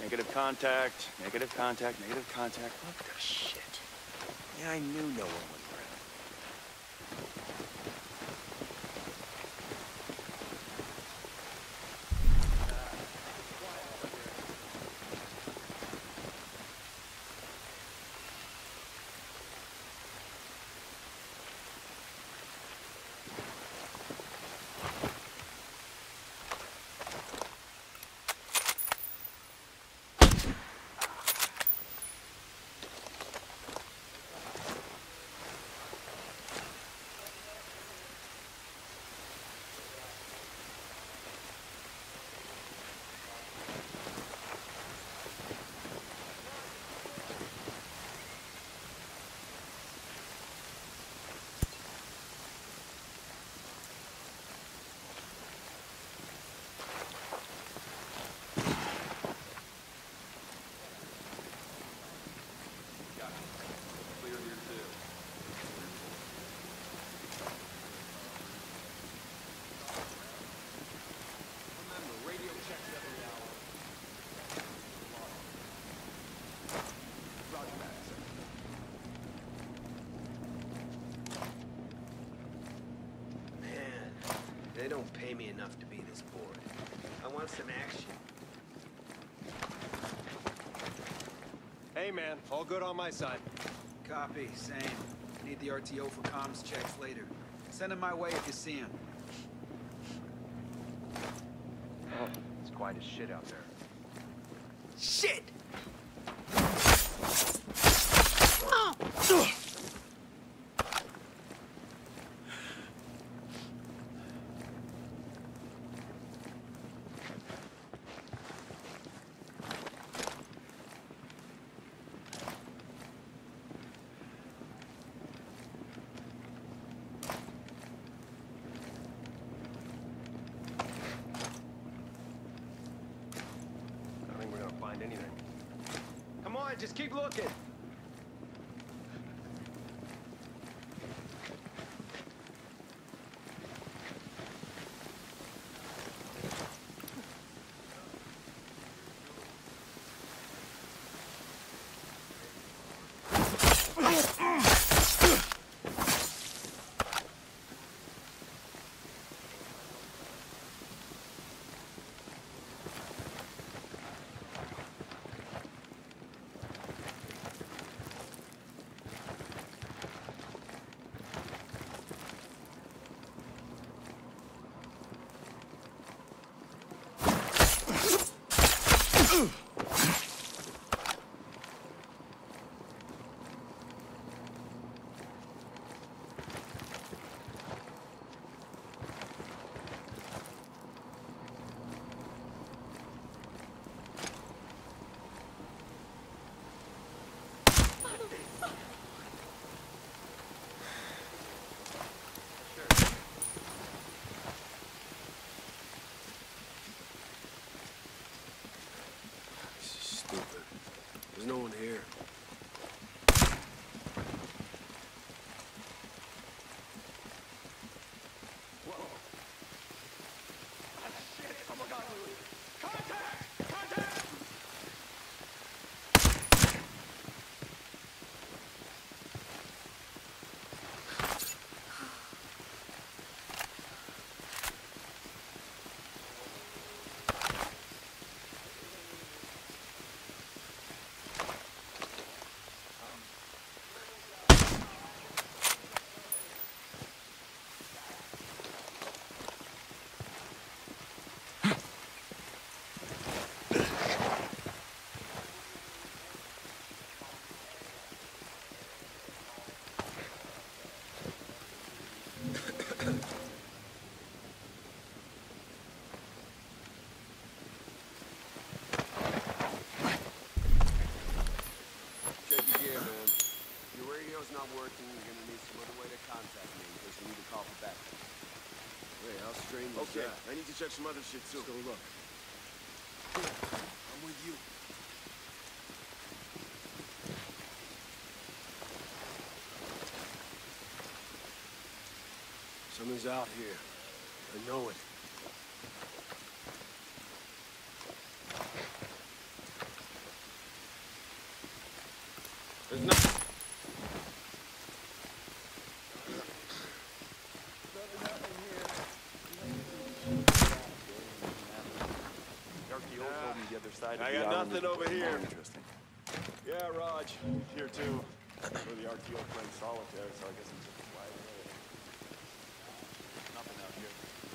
Negative contact, negative contact, negative contact. What the shit? Yeah, I knew no one was around. They don't pay me enough to be this bored. I want some action. Hey, man. All good on my side. Copy. Same. Need the RTO for comms checks later. Send him my way if you see him. Oh, it's quiet as shit out there. Shit! Anything. Come on, just keep looking. There's no one here. Whoa. Ah, shit! Oh my God, Louis! Contact! Contact! Not working, you're gonna need some other way to contact me in case you need to call for backup. Wait, how strange is that? I need to check some other shit too. Let's go look. Here, I'm with you. Someone's out here. I know it. the other side of I the got island nothing is over more here. interesting. Yeah, Raj. Here too. We're the RTO playing solitaire, so I guess I'm just wide awake. Nothing out here.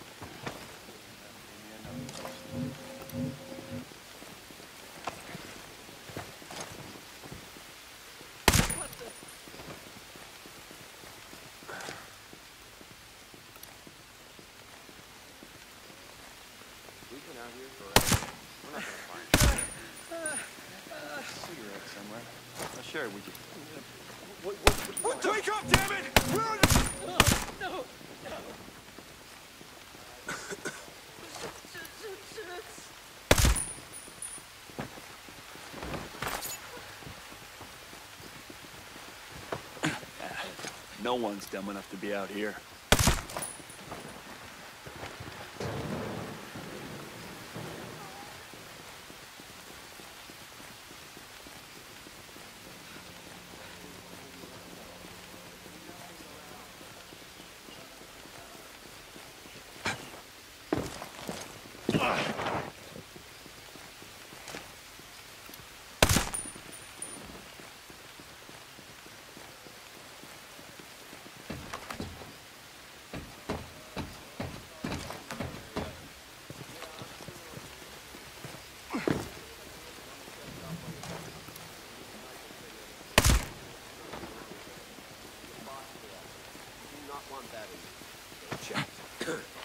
We've been out here forever. We're not gonna find it. Cigarette somewhere. I'll share it with you. What? Wake up, damn it! Where are the... No! No one's dumb enough to be out here. Do not want that in. Check.